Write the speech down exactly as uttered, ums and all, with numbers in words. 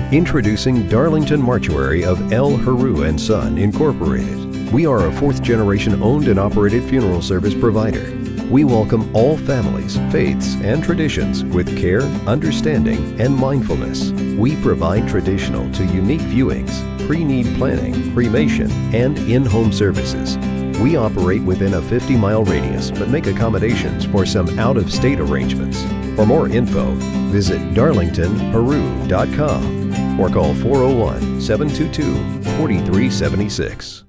Introducing Darlington Mortuary of L. Heroux and Son, Incorporated. We are a fourth-generation owned and operated funeral service provider. We welcome all families, faiths, and traditions with care, understanding, and mindfulness. We provide traditional to unique viewings, pre-need planning, cremation, and in-home services. We operate within a fifty mile radius, but make accommodations for some out-of-state arrangements. For more info, visit darlington heroux dot com or call four oh one, seven two two, four three seven six.